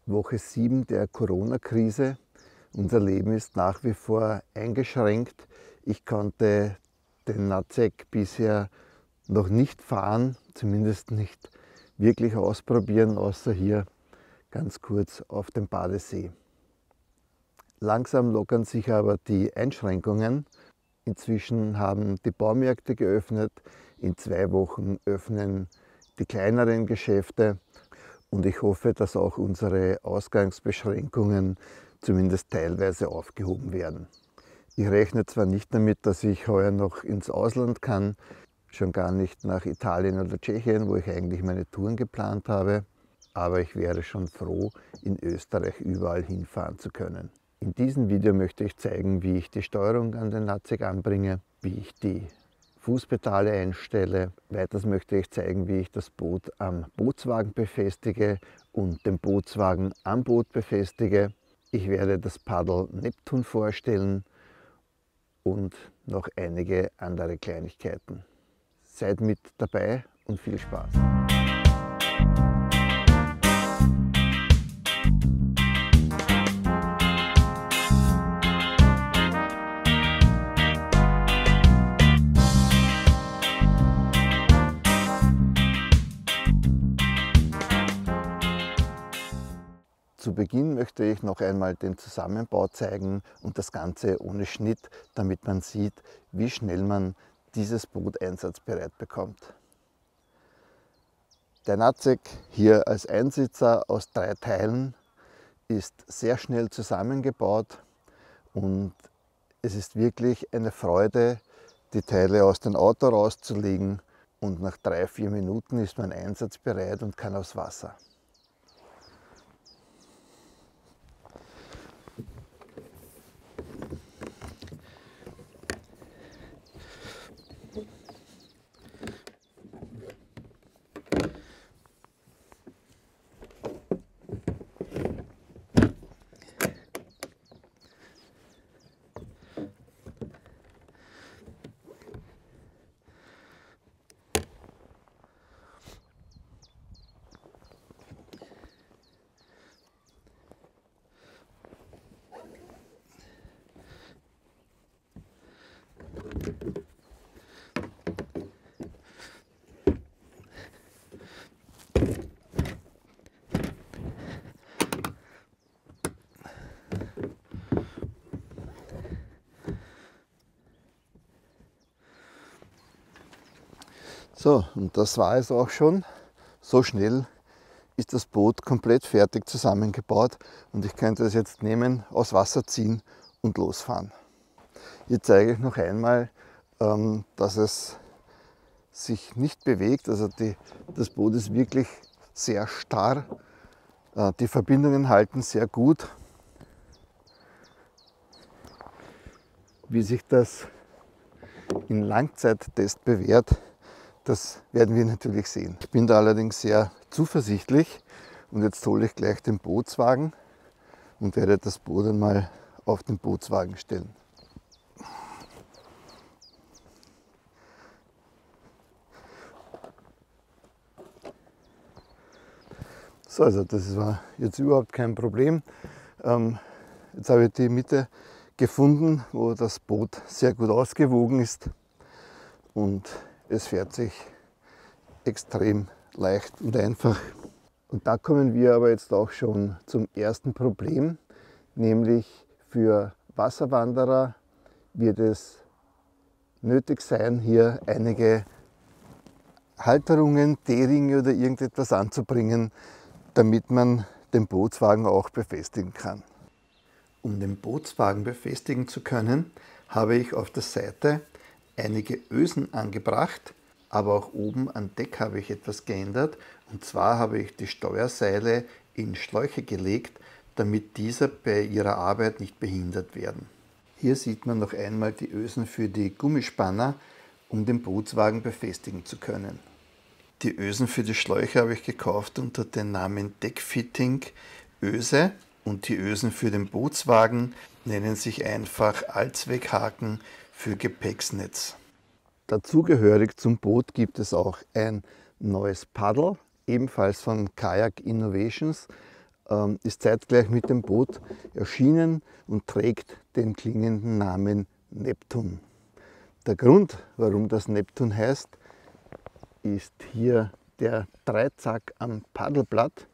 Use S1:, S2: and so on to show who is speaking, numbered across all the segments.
S1: Woche 7 der Corona-Krise. Unser Leben ist nach wie vor eingeschränkt. Ich konnte den Natzek bisher noch nicht fahren, zumindest nicht wirklich ausprobieren, außer hier ganz kurz auf dem Badesee. Langsam lockern sich aber die Einschränkungen. Inzwischen haben die Baumärkte geöffnet. In 2 Wochen öffnen die kleineren Geschäfte. Und ich hoffe, dass auch unsere Ausgangsbeschränkungen zumindest teilweise aufgehoben werden. Ich rechne zwar nicht damit, dass ich heuer noch ins Ausland kann, schon gar nicht nach Italien oder Tschechien, wo ich eigentlich meine Touren geplant habe, aber ich wäre schon froh, in Österreich überall hinfahren zu können. In diesem Video möchte ich zeigen, wie ich die Steuerung an den Natzek anbringe, wie ich die Fußpedale einstelle. Weiters möchte ich zeigen, wie ich das Boot am Bootswagen befestige und den Bootswagen am Boot befestige. Ich werde das Paddel Neptun vorstellen und noch einige andere Kleinigkeiten. Seid mit dabei und viel Spaß! Zu Beginn möchte ich noch einmal den Zusammenbau zeigen und das Ganze ohne Schnitt, damit man sieht, wie schnell man dieses Boot einsatzbereit bekommt. Der Natzek hier als Einsitzer aus 3 Teilen ist sehr schnell zusammengebaut und es ist wirklich eine Freude, die Teile aus dem Auto rauszulegen und nach 3-4 Minuten ist man einsatzbereit und kann aufs Wasser. So, und das war es auch schon. So schnell ist das Boot komplett fertig zusammengebaut und ich könnte es jetzt nehmen, aus Wasser ziehen und losfahren. Hier zeige ich noch einmal, dass es sich nicht bewegt. Also das Boot ist wirklich sehr starr. Die Verbindungen halten sehr gut. Wie sich das im Langzeittest bewährt, das werden wir natürlich sehen. Ich bin da allerdings sehr zuversichtlich und jetzt hole ich gleich den Bootswagen und werde das Boot einmal auf den Bootswagen stellen. So, also das war jetzt überhaupt kein Problem. Jetzt habe ich die Mitte gefunden, wo das Boot sehr gut ausgewogen ist und es fährt sich extrem leicht und einfach. Und da kommen wir aber jetzt auch schon zum ersten Problem, nämlich für Wasserwanderer wird es nötig sein, hier einige Halterungen, D-Ringe oder irgendetwas anzubringen, damit man den Bootswagen auch befestigen kann. Um den Bootswagen befestigen zu können, habe ich auf der Seite einige Ösen angebracht, aber auch oben an Deck habe ich etwas geändert. Und zwar habe ich die Steuerseile in Schläuche gelegt, damit diese bei ihrer Arbeit nicht behindert werden. Hier sieht man noch einmal die Ösen für die Gummispanner, um den Bootswagen befestigen zu können. Die Ösen für die Schläuche habe ich gekauft unter dem Namen Deckfitting Öse und die Ösen für den Bootswagen nennen sich einfach Allzweckhaken für Gepäcksnetz. Dazugehörig zum Boot gibt es auch ein neues Paddel, ebenfalls von Kayak Innovations, ist zeitgleich mit dem Boot erschienen und trägt den klingenden Namen Neptun. Der Grund, warum das Neptun heißt, ist hier der Dreizack am Paddelblatt.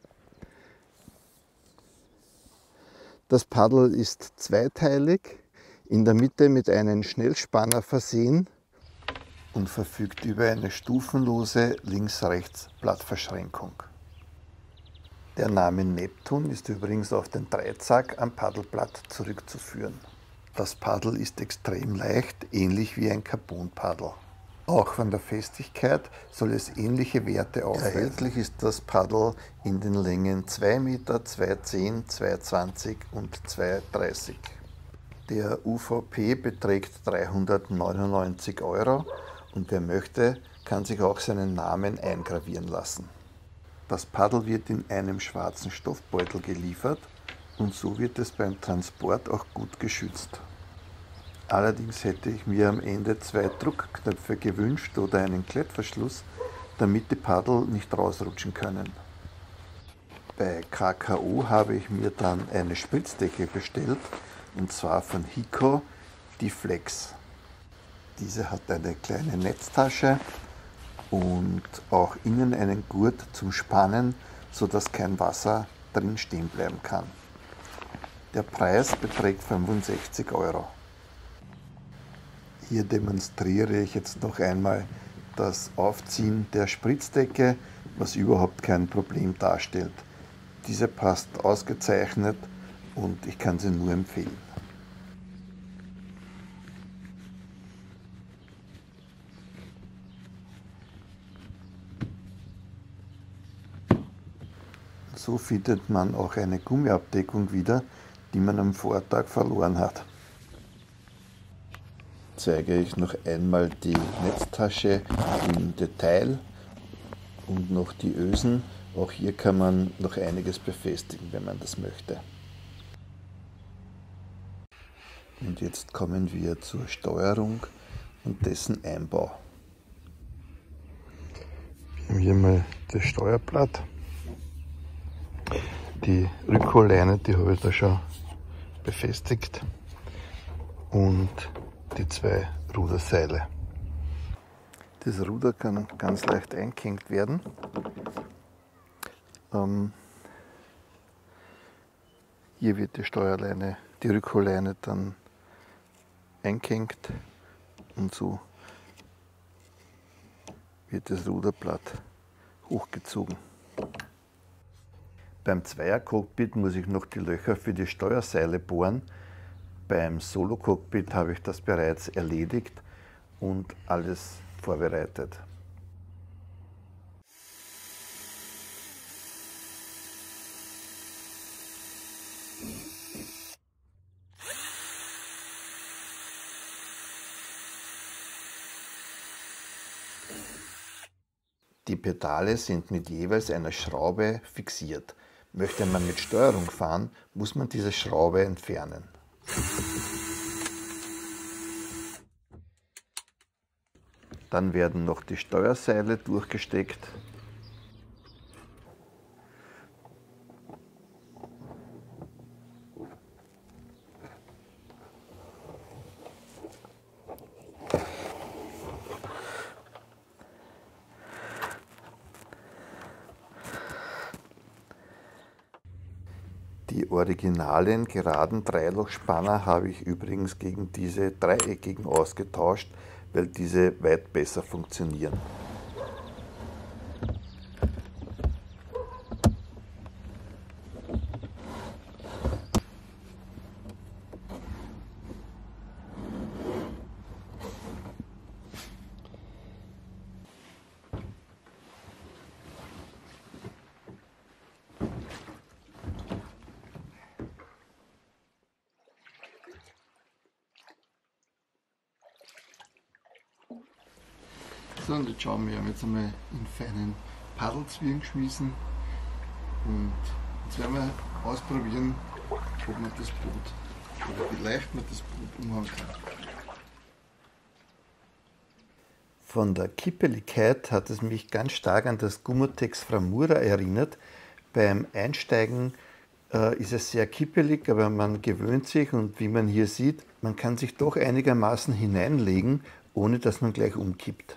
S1: Das Paddel ist zweiteilig, in der Mitte mit einem Schnellspanner versehen und verfügt über eine stufenlose Links-Rechts Blattverschränkung. Der Name Neptun ist übrigens auf den Dreizack am Paddelblatt zurückzuführen. Das Paddel ist extrem leicht, ähnlich wie ein Carbonpaddel. Auch von der Festigkeit soll es ähnliche Werte aufweisen. Erhältlich ist das Paddel in den Längen 2 Meter, 2,10, 2,20 und 2,30. Der UVP beträgt 399 € und wer möchte, kann sich auch seinen Namen eingravieren lassen. Das Paddel wird in einem schwarzen Stoffbeutel geliefert und so wird es beim Transport auch gut geschützt. Allerdings hätte ich mir am Ende 2 Druckknöpfe gewünscht oder einen Klettverschluss, damit die Paddel nicht rausrutschen können. Bei KKO habe ich mir dann eine Spritzdecke bestellt, und zwar von Hiko, die Flex. Diese hat eine kleine Netztasche und auch innen einen Gurt zum Spannen, sodass kein Wasser drin stehen bleiben kann. Der Preis beträgt 65 €. Hier demonstriere ich jetzt noch einmal das Aufziehen der Spritzdecke, was überhaupt kein Problem darstellt. Diese passt ausgezeichnet und ich kann sie nur empfehlen. So findet man auch eine Gummiabdeckung wieder, die man am Vortag verloren hat. Zeige ich noch einmal die Netztasche im Detail und noch die Ösen. Auch hier kann man noch einiges befestigen, wenn man das möchte. Und jetzt kommen wir zur Steuerung und dessen Einbau. Wir haben hier mal das Steuerblatt. Die Rückholleine, die habe ich da schon befestigt, und die 2 Ruderseile. Das Ruder kann ganz leicht eingehängt werden. Hier wird die Steuerleine, die Rückholleine dann eingehängt und so wird das Ruderblatt hochgezogen. Beim Zweier-Cockpit muss ich noch die Löcher für die Steuerseile bohren. Beim Solo-Cockpit habe ich das bereits erledigt und alles vorbereitet. Die Pedale sind mit jeweils einer Schraube fixiert. Möchte man mit Steuerung fahren, muss man diese Schraube entfernen. Dann werden noch die Steuerseile durchgesteckt. Die originalen geraden Dreilochspanner habe ich übrigens gegen diese dreieckigen ausgetauscht, weil diese weit besser funktionieren. So, und jetzt schauen wir jetzt einmal in feinen Paddelzwirn geschmissen und jetzt werden wir ausprobieren, ob man das Boot oder wie leicht man das Boot umhauen kann. Von der Kippeligkeit hat es mich ganz stark an das Gummotex Framura erinnert. Beim Einsteigen ist es sehr kippelig, aber man gewöhnt sich und wie man hier sieht, man kann sich doch einigermaßen hineinlegen, ohne dass man gleich umkippt.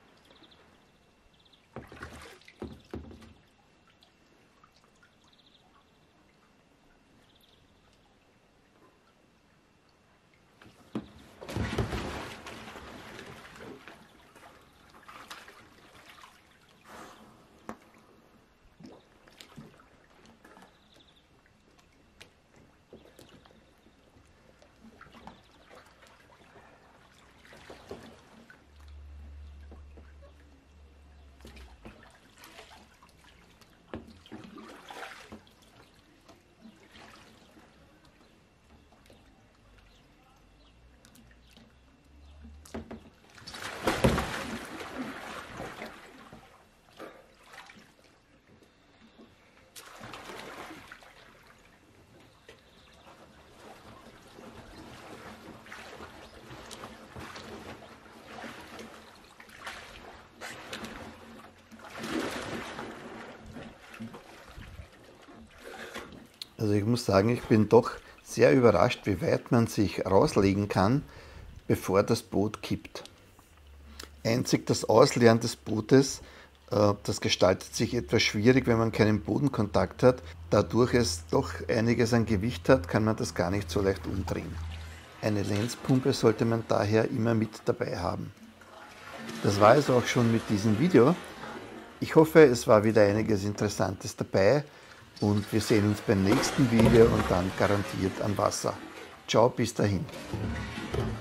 S1: Also ich muss sagen, ich bin doch sehr überrascht, wie weit man sich rauslegen kann, bevor das Boot kippt. Einzig das Ausleeren des Bootes, das gestaltet sich etwas schwierig, wenn man keinen Bodenkontakt hat. Dadurch es doch einiges an Gewicht hat, kann man das gar nicht so leicht umdrehen. Eine Lenzpumpe sollte man daher immer mit dabei haben. Das war es auch schon mit diesem Video. Ich hoffe, es war wieder einiges Interessantes dabei. Und wir sehen uns beim nächsten Video und dann garantiert am Wasser. Ciao, bis dahin.